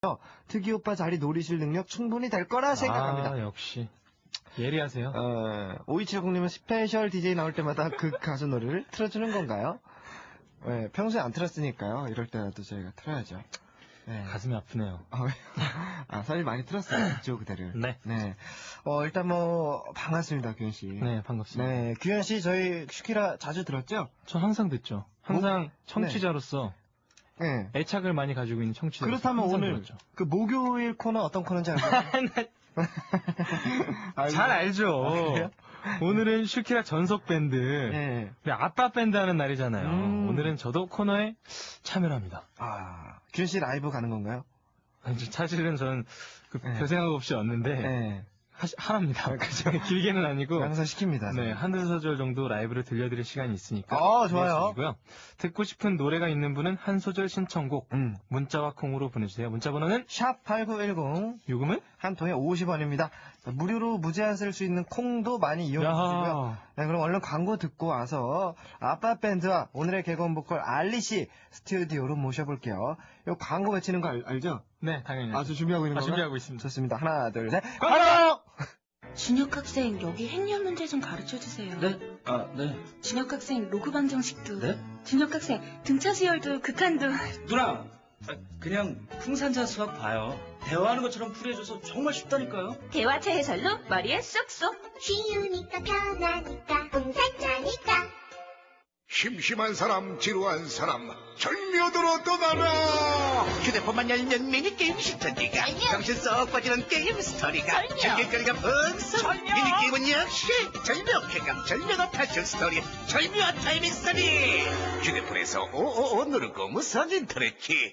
특이 오빠 자리 노리실 능력 충분히 될 거라 생각합니다. 역시 예리하세요. 5270님은 스페셜 DJ 나올 때마다 그 가수 노래를 틀어주는 건가요? 네, 평소에 안 틀었으니까요. 이럴 때라도 저희가 틀어야죠. 네. 가슴이 아프네요. 사실 많이 틀었어요. 지오 그대를. 네. 일단 반갑습니다, 규현 씨. 네, 반갑습니다. 네, 규현 씨 저희 슈키라 자주 들었죠? 저 항상 듣죠. 항상 청취자로서 네. 애착을 많이 가지고 있는 청취자. 그렇다면 오늘 들었죠. 그 목요일 코너 어떤 코너인지 알고 잘 알죠. 그래요? 오늘은 슈키라 전속 밴드. 네. 우리 아빠 밴드 하는 날이잖아요. 오늘은 저도 코너에 참여를 합니다. 규현 씨 라이브 가는 건가요? 사실은 저는 별 생각 없이 왔는데 하랍니다. 길게는 아니고 항상 시킵니다. 네, 한두 소절 정도 라이브를 들려드릴 시간이 있으니까 좋아요. 고요. 듣고 싶은 노래가 있는 분은 한 소절 신청곡 문자와 콩으로 보내주세요. 문자 번호는 샵8910, 요금은 한 통에 50원입니다. 무료로 무제한 쓸 수 있는 콩도 많이 이용해 주시고요. 네, 그럼 얼른 광고 듣고 와서 아빠 밴드와 오늘의 개건 보컬 알리 씨 스튜디오로 모셔볼게요. 요 광고 외치는 거 알죠? 네, 당연히. 저 준비하고 있는 건가요? 준비하고 있습니다. 좋습니다. 하나, 둘, 셋. 광고! 준혁 학생, 여기 행렬 문제 좀 가르쳐주세요. 네? 네. 준혁 학생, 로그 방정식도. 네? 준혁 학생, 등차 수열도, 극한도. 누나! 그냥 풍산자 수학 봐요. 대화하는 것처럼 풀이해줘서 정말 쉽다니까요. 대화체 해설로 머리에 쏙쏙. 쉬우니까 편하니까 풍산자니까. 심심한 사람, 지루한 사람, 절묘도로 떠나라! 휴대폰만 열면 미니게임 시전기가 정신 썩 빠지는 게임 스토리가 즐길거리가 풍성 미니게임은 역시 절묘 쾌감, 절묘도 패션 스토리, 절묘 타이밍 스토리. 휴대폰에서 오오오 누르고 무선 인터넷 키.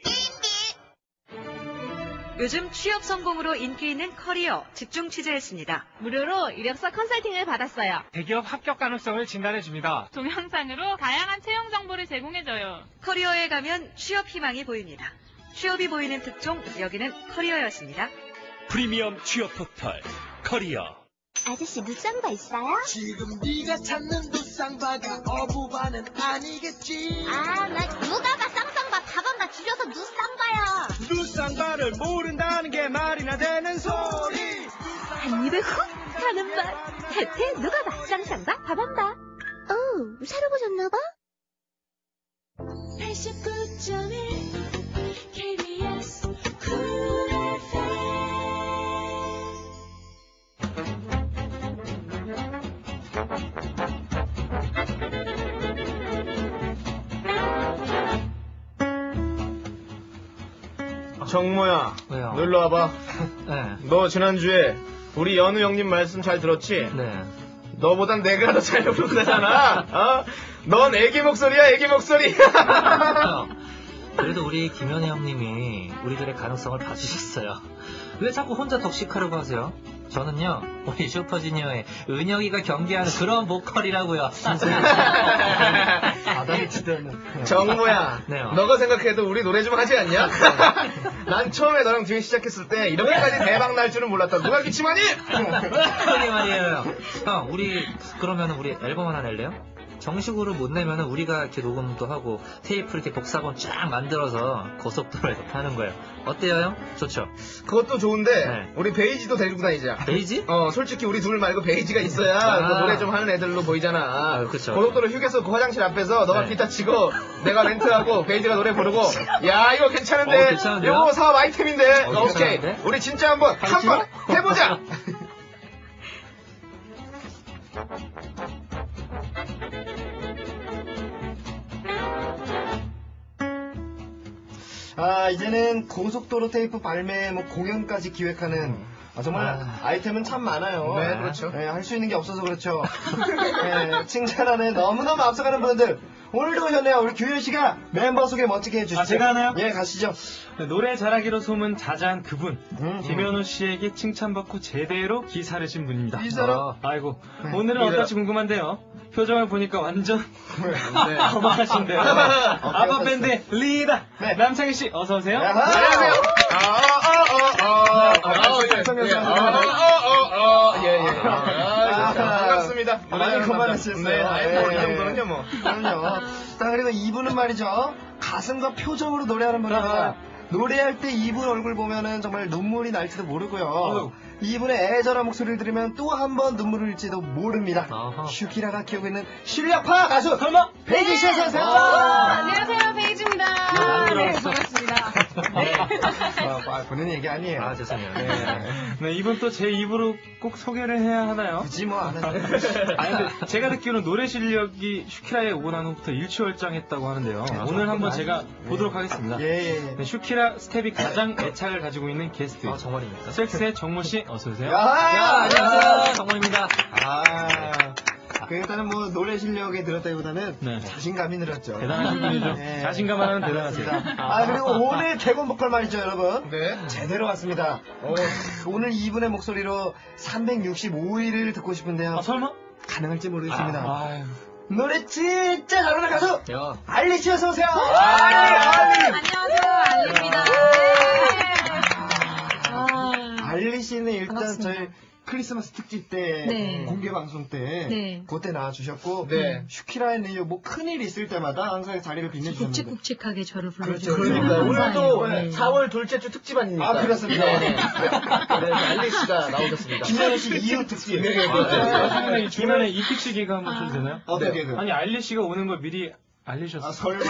요즘 취업 성공으로 인기 있는 커리어 집중 취재했습니다. 무료로 이력서 컨설팅을 받았어요. 대기업 합격 가능성을 진단해줍니다. 동영상으로 다양한 채용 정보를 제공해줘요. 커리어에 가면 취업 희망이 보입니다. 취업이 보이는 특종, 여기는 커리어였습니다. 프리미엄 취업 포털 커리어. 아저씨 누상바 있어요? 지금 네가 찾는 누상바가 어부바는 아니겠지. 나 누가 봐 쌍쌍바 다반바 줄여서 누상바야. 누상바를 모른다는 게 말이나 되는 소리. 한 입에 훅 가는 맛. 혜태 누가 봐 쌍쌍바 다반바. 새로 보셨나봐? 89.1 KBS 정모야, 왜요? 놀러 와봐. 네. 너 지난주에 우리 연우 형님 말씀 잘 들었지? 네. 너보단 내가 더 잘 부른다잖아. 넌 애기 목소리야, 애기 목소리. 그래도 우리 김현애 형님이 우리들의 가능성을 봐주셨어요. 왜 자꾸 혼자 덕식하려고 하세요? 저는요, 우리 슈퍼주니어의 은혁이가 경기하는 그런 보컬이라고요. 바다를 치다는. 정모야, 네요. 너가 생각해도 우리 노래 좀 하지 않냐? 난 처음에 너랑 듀엣 시작했을 때 이렇게까지 대박 날 줄은 몰랐다. 누가 기침하니? 그러게 말이에요. 형, 그러면 우리 앨범 하나 낼래요? 정식으로 못 내면은 우리가 이렇게 녹음도 하고 테이프 이렇게 복사본 쫙 만들어서 고속도로에서 파는 거예요. 어때요, 형? 좋죠? 그것도 좋은데 네. 우리 베이지도 데리고 다니자. 베이지? 솔직히 우리 둘 말고 베이지가 있어야 그 노래 좀 하는 애들로 보이잖아. 그쵸. 고속도로 휴게소 그 화장실 앞에서 너가 기타 치고 내가 멘트하고 베이지가 노래 부르고 야 이거 괜찮은데 괜찮은데요? 이거 사업 아이템인데. 오케이 괜찮은데? 우리 진짜 한번 해보자. 이제는 고속도로 테이프 발매, 공연까지 기획하는 정말 아이템은 참 많아요. 네, 그렇죠. 네, 할 수 있는 게 없어서 그렇죠. 네, 칭찬하네 너무너무 앞서가는 분들. 오늘도 오셨네요. 우리 규현 씨가 멤버 소개 멋지게 해주시죠. 제가 하나요? 예, 가시죠. 노래 잘하기로 소문 자자한 그분. 김현우 씨에게 칭찬받고 제대로 기사르신 분입니다. 기사로? 아이고, 오늘은 어떨지 궁금한데요. 표정을 보니까 완전 거만하신데요. 아빠밴드 리더 남창희 씨 어서 오세요. 안녕하세요. 반갑습니다. 많이 그만하셨어요. 이 정도는요 뭐. 그럼요. 자, 그리고 이분은 말이죠. 가슴과 표정으로 노래하는 분입니다. 노래할 때 이분 얼굴 보면은 정말 눈물이 날지도 모르고요. 이분의 애절한 목소리를 들으면 또 한 번 눈물을 흘릴지도 모릅니다. 슈키라가 키우고 있는 실력파 가수 베이지 씨 어서 오세요. 안녕하세요, 베이지입니다. 네, 반갑습니다. 본인 얘기 아니에요. 아, 죄송해요. 네, 이분 또 제 입으로 꼭 소개를 해야 하나요? 굳이 뭐 안 해도. 아니, 근데 제가 듣기로는 노래 실력이 슈키라에 오고 난 후부터 일취월장했다고 하는데요. 오늘 한번 제가 보도록 하겠습니다. 예. 네, 슈키라 스텝이 가장 애착을 가지고 있는 게스트. 정말입니까? 섹스의 정모씨 어서오세요. 안녕하세요. 정모입니다. 일단은 뭐 노래 실력에 늘었다기보다는 자신감이 늘었죠. 대단하신 분이죠. 자신감 하나는 대단하세요. 그리고 오늘 개건 보컬 말이죠, 여러분. 제대로 왔습니다. 오늘 이분의 목소리로 365일을 듣고 싶은데요. 설마? 가능할지 모르겠습니다. 노래 진짜 잘하는 가수 알리 씨 어서 오세요. 안녕하세요, 알리입니다. 알리 씨는 일단 저희 크리스마스 특집 때 공개 방송 때 그때 나와주셨고 슈키라에는 뭐 큰일이 있을 때마다 항상 자리를 빛내주셨는데 굵직굵직하게 저를 불러주고 그러니까 오늘도 4월 둘째 주 특집 아닙니까? 그렇습니다. 그래서 알리 씨가 나오셨습니다. 김현우 씨 이후 특집. 중간에 이픽시 개그 한번 좀 되나요? 개그. 아니 알리 씨가 오는 걸 미리 알리셨어요. 설마.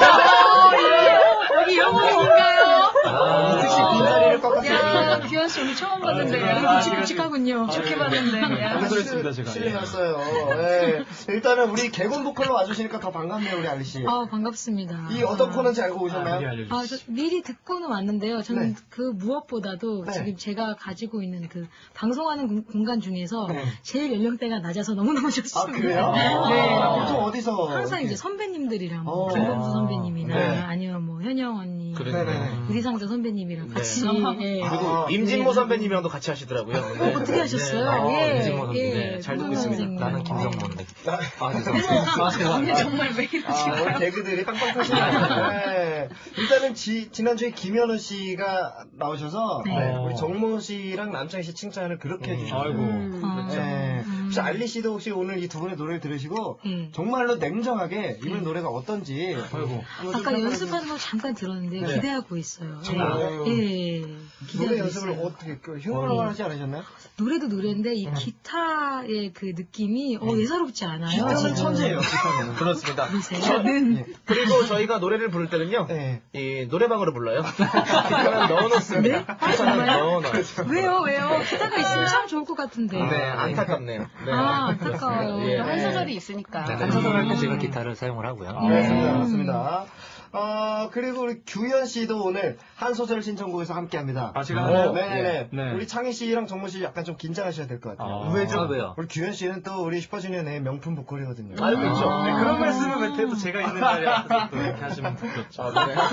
여기 이런 분인가요? 이특씨 빈자리를 꺾었어요. 규현 씨 오늘 처음 봤는데요. 굵직굵직하군요. 좋게 봤는데. 안들었습니다 제가. 실례했어요. 일단은 우리 개건 보컬로 와주시니까 더 반갑네요, 우리 알리 씨. 반갑습니다. 이 어떤 코너인지 알고 오셨나요? 저 미리 듣고는 왔는데요. 저는 그 무엇보다도 지금 제가 가지고 있는 그 방송하는 공간 중에서 제일 연령대가 낮아서 너무너무 좋습니다. 그래요? 네. 보통 어디서? 항상 이제 선배님들이랑 김범수 선배님이나 아니면 뭐 현영 언니, 유리상자 선배님이랑 같이. 그리고 임진모 선배님이랑도 같이 하시더라고요. 어떻게 하셨어요? 임진모 선배님. 잘 듣고 있습니다. 나는 김성모인데. 오늘 정말 왜 이러실까요? 오늘 개그들이 빵빵 터지네요. 일단은 지난주에 김현우 씨가 나오셔서 우리 정모 씨랑 남창희 씨 칭찬을 그렇게 해주셨어요. 혹시 알리 씨도 혹시 오늘 이 두 분의 노래를 들으시고 정말로 냉정하게 이분의 노래가 어떤지 아까 연습하는 거 잠깐 들었는데 기대하고 있어요. 정말요? 노래 연습을 있어요. 어떻게 흉내를 하지 않으셨나요? 노래도 노래인데 이 기타의 그 느낌이 예사롭지 않아요. 기타는 천재예요. 기타는. 그렇습니다. 저는 그리고 저희가 노래를 부를 때는요, 이 노래방으로 불러요. 기타는 넣어놓습니다. 기타는 넣어놔요. 왜요? 기타가 있으면 참 좋을 것 같은데. 안타깝네요. 안타까워요. 한 소절이 있으니까. 한 소절 할 때 제가 기타를 사용을 하고요. 맞습니다. 그리고 우리 규현 씨도 오늘 한 소절 신청곡에서 함께 합니다. 제가 하나요? 네네네. 우리 창희 씨랑 정모 씨 약간 좀 긴장하셔야 될 것 같아요. 왜요? 우리 규현 씨는 또 우리 슈퍼주니어의 명품 보컬이거든요. 알고 있죠. 그런 말씀을 못해도 제가 있는 자리에 앞에서 또 이렇게 하시면 부끄럽죠.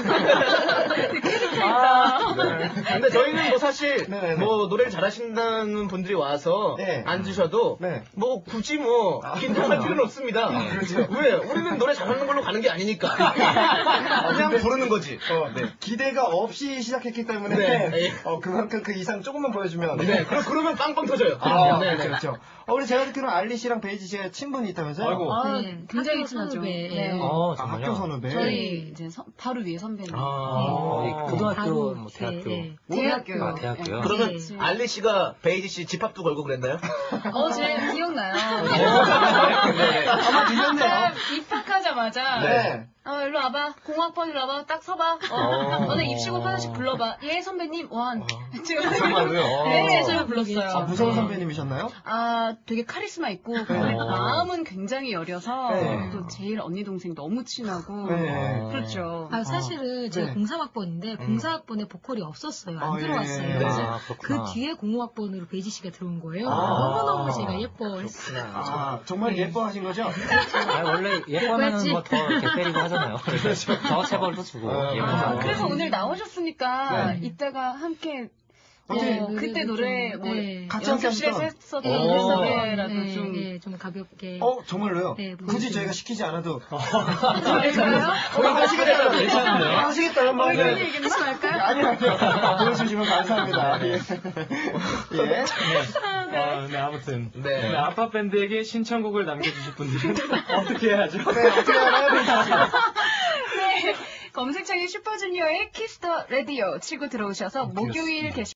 근데 저희는 뭐 사실 뭐 노래를 잘하신다는 분들이 와서 앉으셔도 뭐 굳이 뭐 긴장할 필요는 없습니다. 왜? 우리는 노래 잘하는 걸로 가는 게 아니니까. 그냥 부르는 거지. 기대가 없이 시작했기 때문에 그만큼 그 이상 조금만 보여주면 그러면 빵빵 터져요. 그렇죠. 우리 제가 듣기로는 알리 씨랑 베이지 씨가 친분이 있다면서요? 굉장히 친하죠. 학교 선후배. 저희 이제 바로 위에 선배님. 고등학교, 뭐 대학교. 대학교. 대학교요? 그러면 알리 씨가 베이지 씨 집합도 걸고 그랬나요? 제 기억나요. 아마 들렸네요. 입학하자마자 일로 와봐. 공학번 일로 와봐. 딱 서봐. 너네 입시곡 하나씩 불러봐. 예, 선배님, 원. 정말로요? 네, 저를 불렀어요. 무서운 선배님이셨나요? 되게 카리스마 있고, 마음은 굉장히 여려서, 또 제일 언니 동생 너무 친하고, 그렇죠. 사실은 제가 03학번인데, 04학번에 보컬이 없었어요. 안 들어왔어요. 그래서 그 뒤에 05학번으로 베이지 씨가 들어온 거예요. 너무너무 제가 예뻐했어요. 정말 예뻐하신 거죠? 원래 예뻐하면 뭐 더 이렇게 때리고 하잖아요. 더 체벌도 주고. 그래서 오늘 나오셨으니까 이따가 함께 그때 노래 같이 연습실에서 했었던 노래라도 좀 가볍게. 정말로요? 굳이 저희가 시키지 않아도. 하시겠다면 뭐. 하지 말까요? 아니요. 보여주시면 감사합니다. 아무튼. 아빠 밴드에게 신청곡을 남겨주실 분들은 어떻게 해야죠? 어떻게 하나요? 검색창에 슈퍼주니어의 키스터 라디오 치고 들어오셔서 목요일 게시